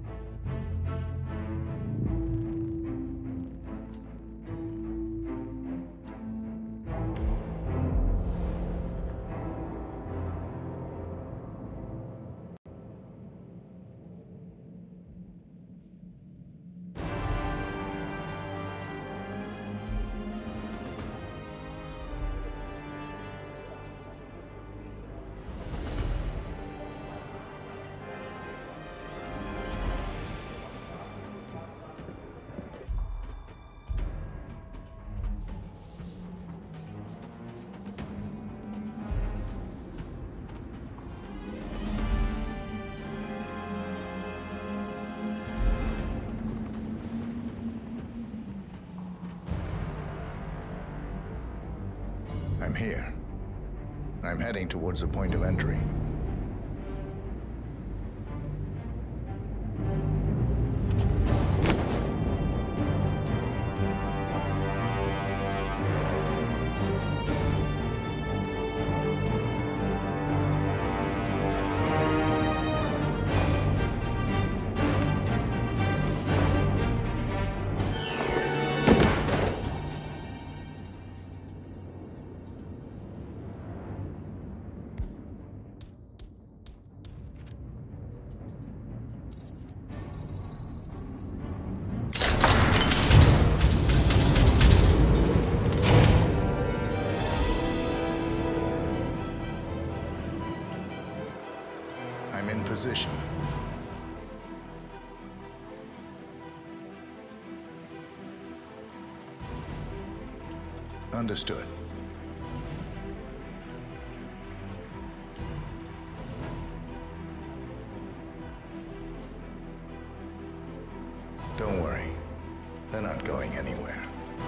I'm here. I'm heading towards the point of entry. I'm in position. Understood. Don't worry. They're not going anywhere.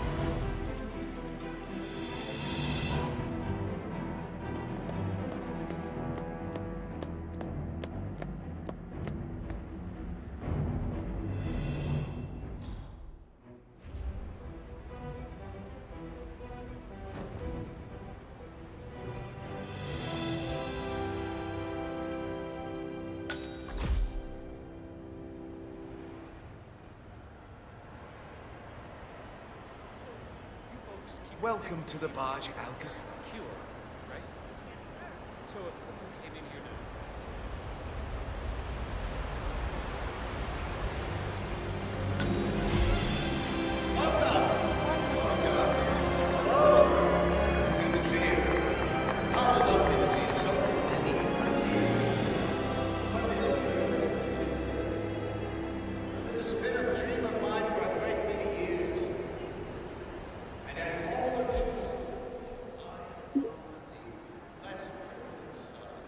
Welcome to the barge, Alcazar. Secure, right? So if someone came in here now. Good to see you. How lovely to see so many like you. This has been a dream of mine for a great many years. And as all of you, I am the less privileged son.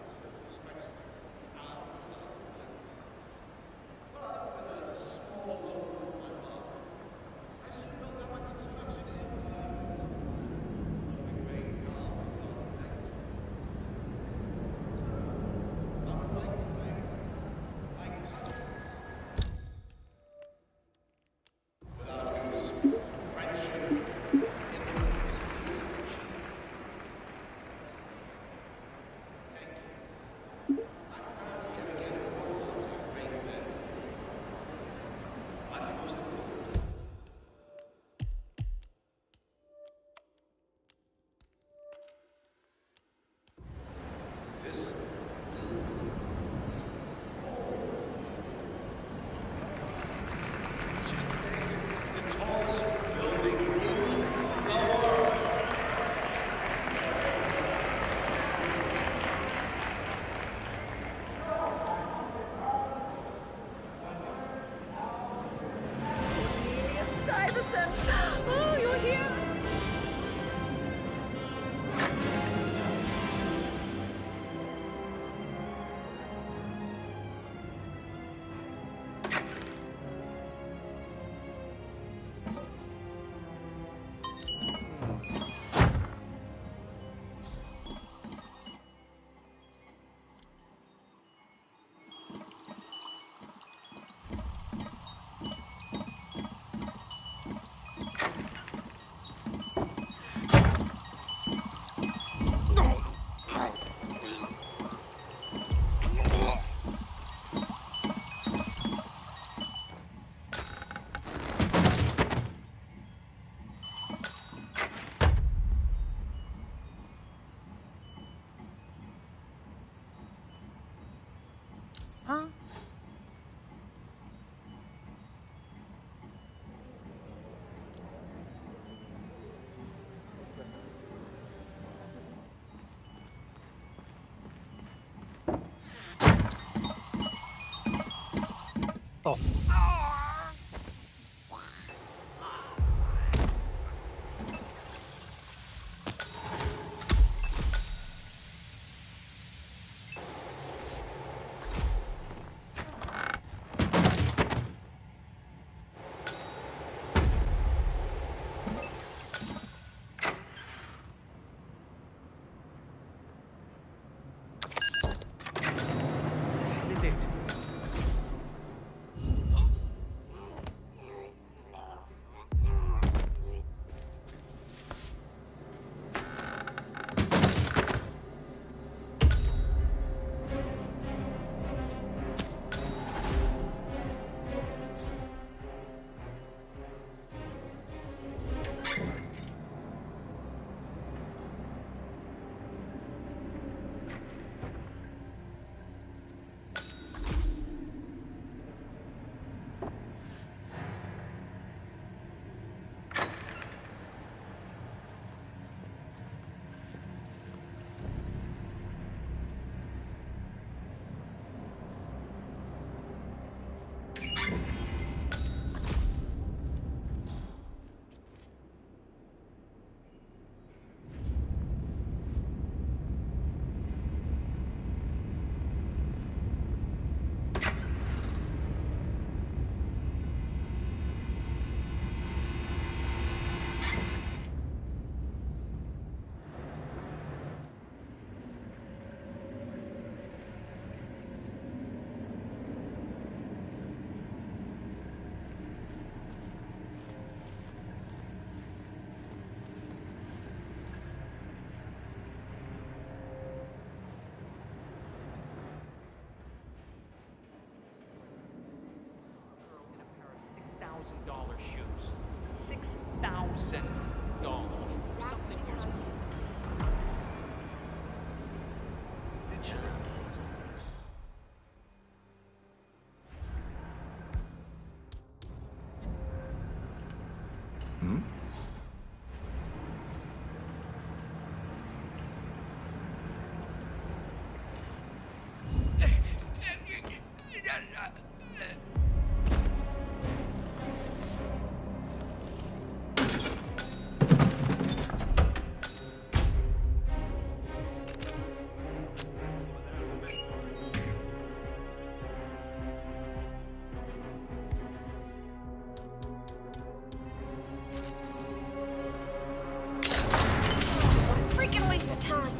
morto. Is it? $6,000 shoes. $6,000. Something here's Did you? What a freaking waste of time.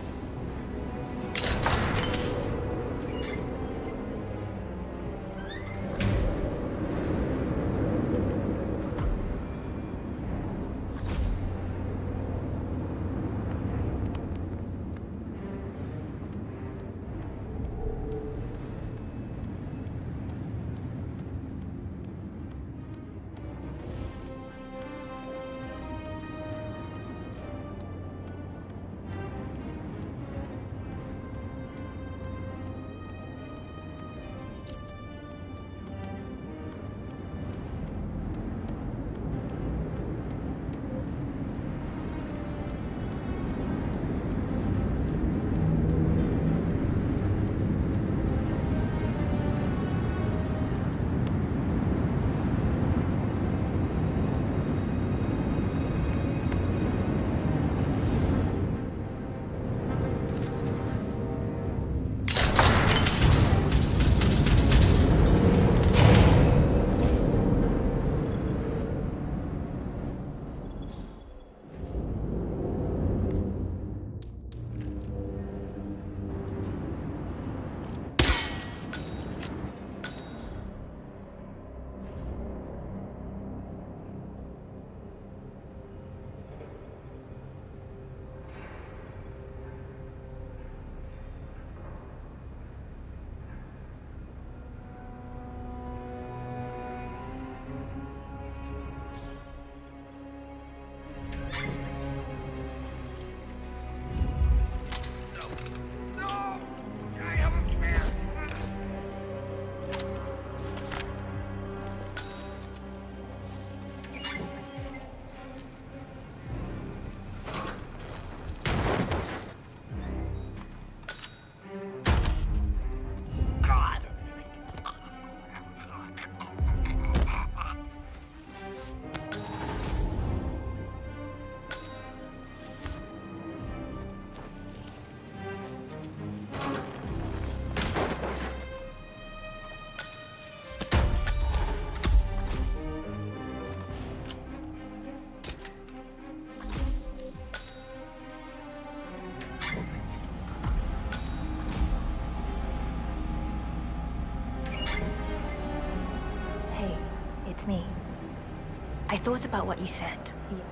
thought about what you said.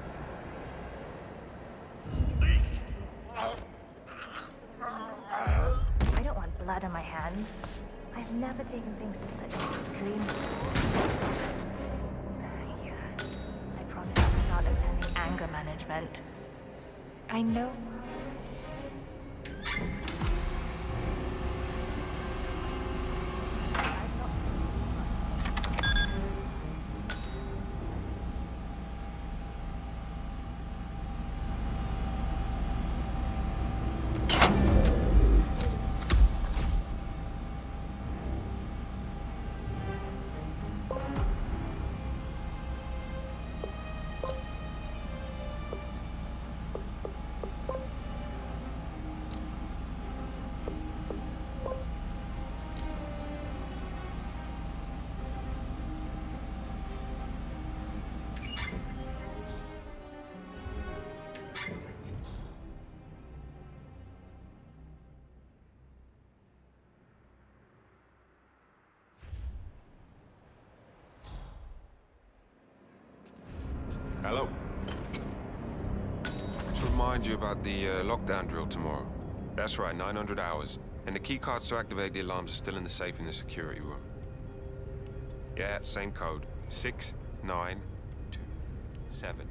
I don't want blood on my hands. I've never taken things to such an extreme before. Yes, I promise I'm not attending anger management. I know. Hello. Just to remind you about the lockdown drill tomorrow. That's right, 900 hours. And the keycards to activate the alarms are still in the safe in the security room. Yeah, same code. 6927.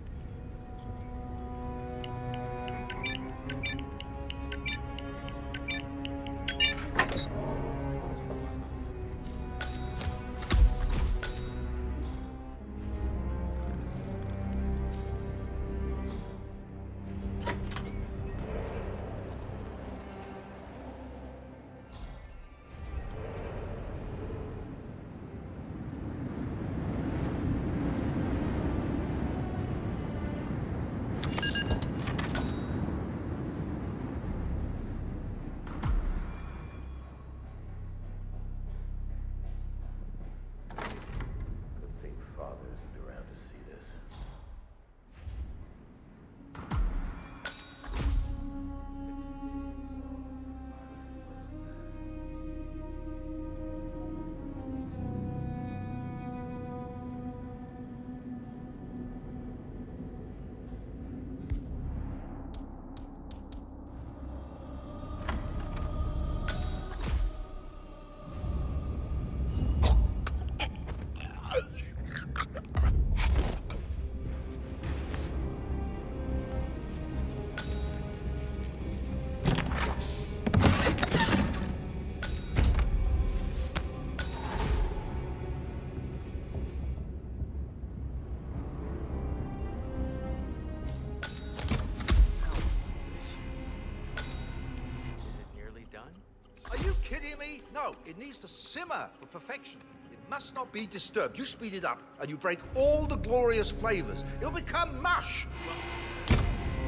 Kidding me? No, it needs to simmer for perfection. It must not be disturbed. You speed it up, and you break all the glorious flavors. It'll become mush. You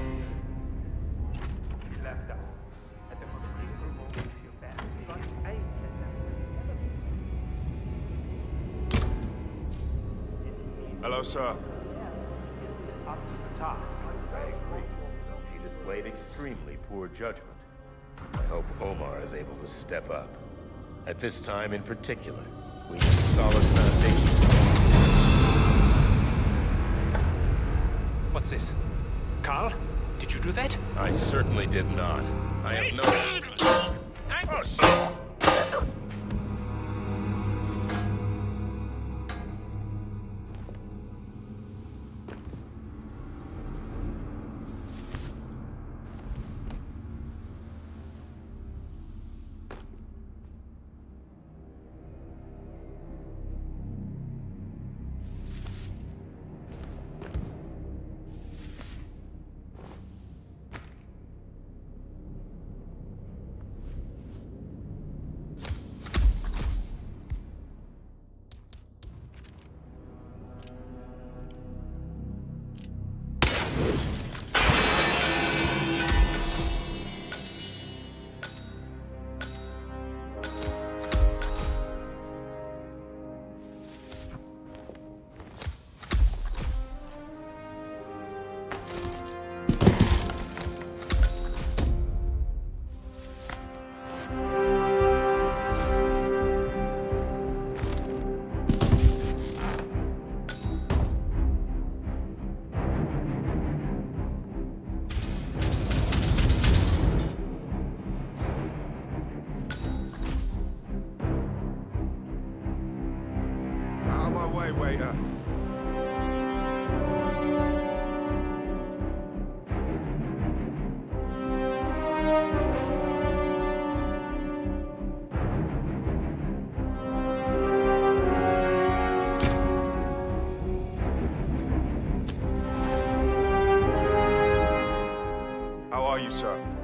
left us at the most painful moment of your family. But I Hello, sir. isn't up to the task. I agree. She displayed extremely poor judgment. I hope Omar is able to step up. At this time in particular, we need a solid foundation. What's this? Carl? Did you do that? I certainly did not. I have no... waiter. How are you, sir?